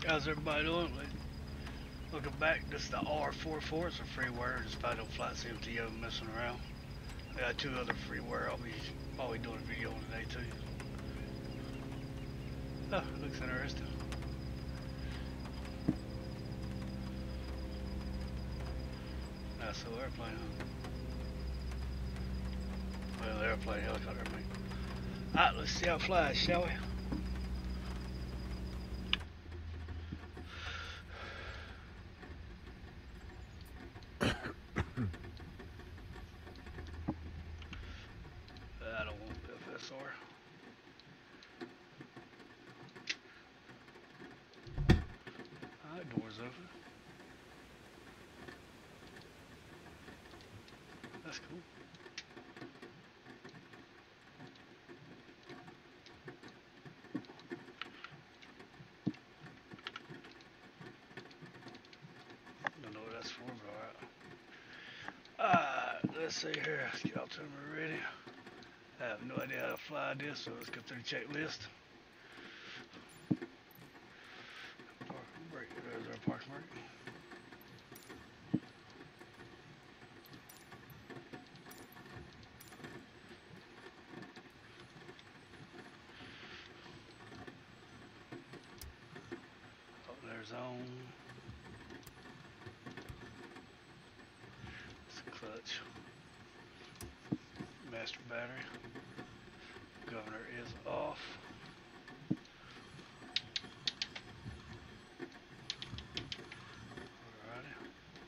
How's everybody doing? Like, looking back, this is the R44. It's a freeware. Just about no flat CMTO messing around. I got two other freeware. I'll be probably doing a video on today too. Oh, looks interesting. Nice little airplane. Well, airplane, helicopter, mate. Alright, let's see how it flies, shall we? I don't want FSR. Alright, doors open. That's cool. Don't know what that's for, but alright. Alright, let's see here. Let's get out to me ready. I have no idea how to fly this, so let's go through the checklist. Park brake. There's our park brake. Oh, there's on. It's a clutch. Master battery. Governor is off. Alrighty.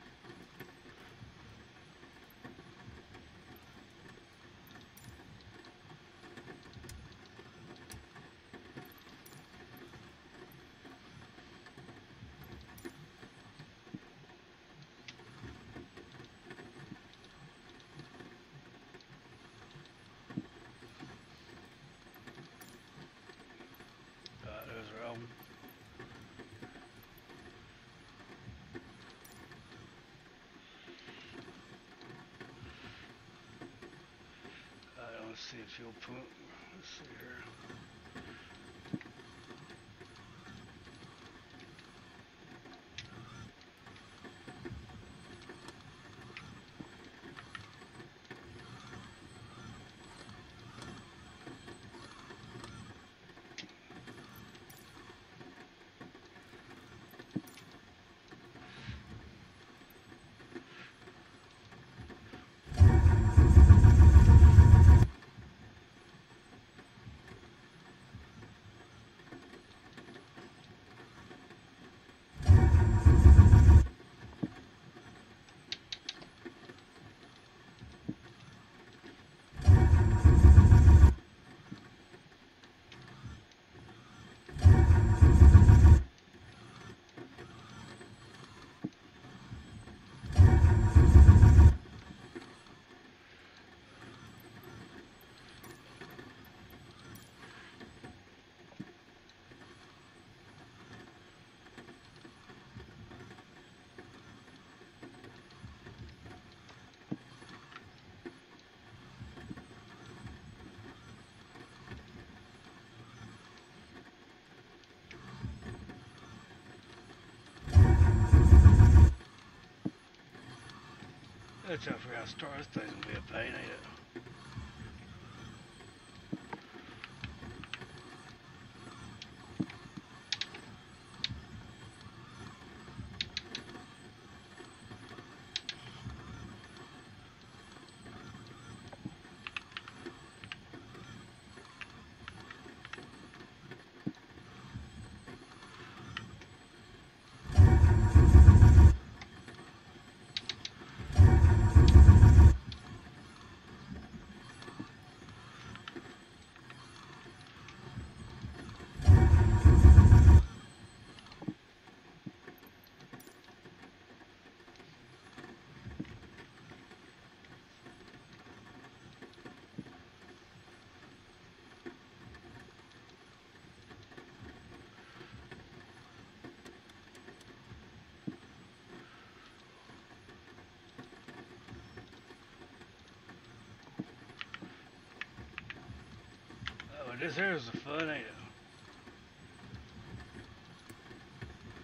There's our own. I don't see a fuel pump. Let's see here. Let's try to figure out how to start this thing's gonna be a pain, ain't it? Oh, this here is the fun, ain't it?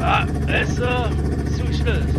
Alright, let's see what she does.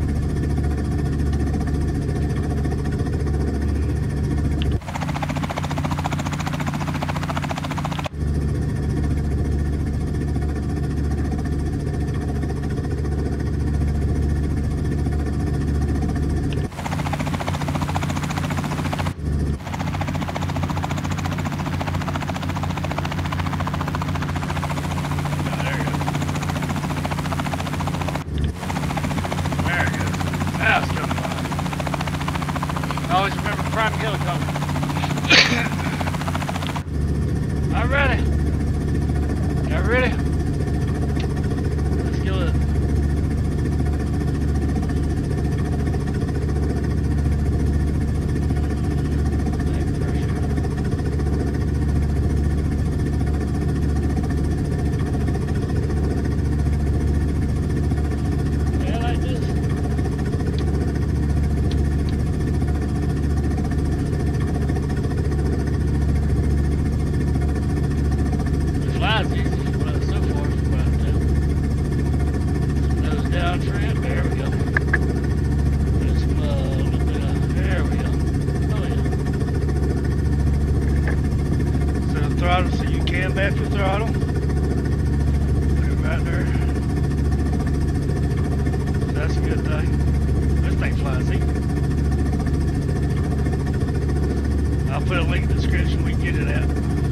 Always remember prime helicopter. I'm ready. Got ready? Let's go up. Yeah, like this. Flies easy for us so far from what I've done. Nose down trim, there we go. Just a little bit of, there we go. Oh yeah. So the throttle, so you can back the throttle. Put it right there. So that's a good thing. This thing flies easy. I'll put a link in the description we can get it at.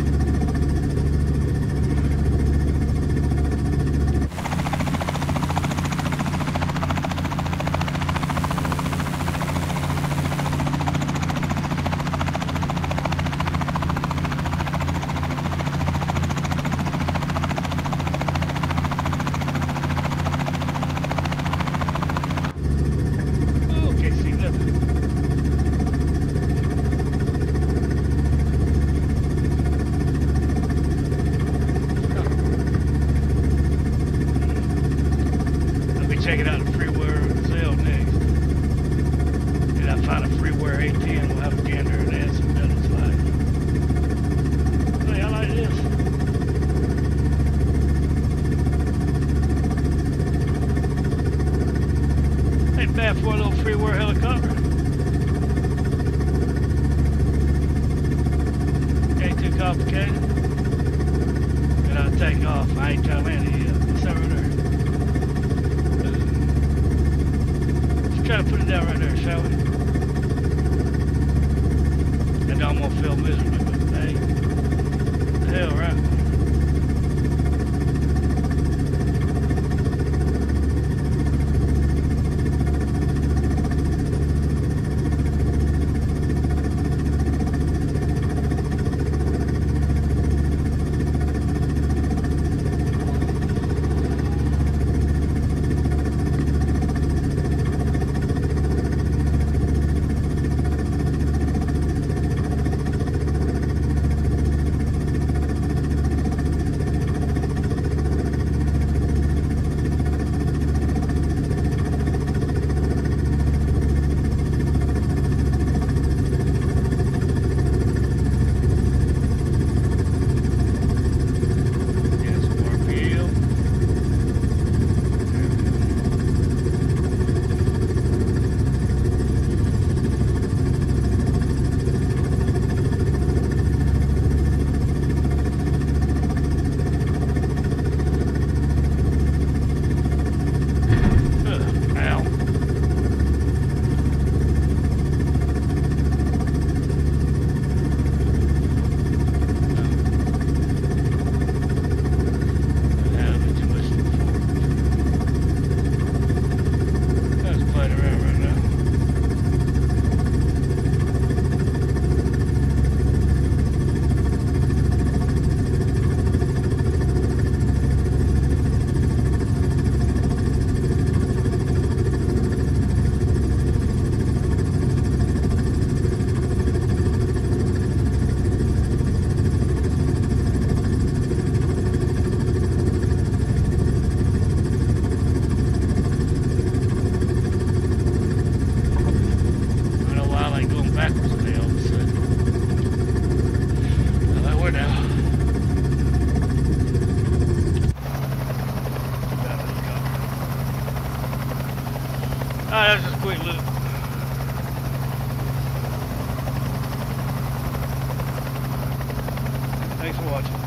Checking out the freeware sale next. And I find a freeware 810, we'll have a gander and add some pedals like. Hey, I like this. Ain't bad for a little freeware helicopter. Ain't too complicated. And I'll take off. I ain't trying to land it yet. What's that right there? Try to put it down right there, shall we? And I'm gonna feel miserable, but hey, what the hell, right? Alright, that's just a quick look. Thanks for watching.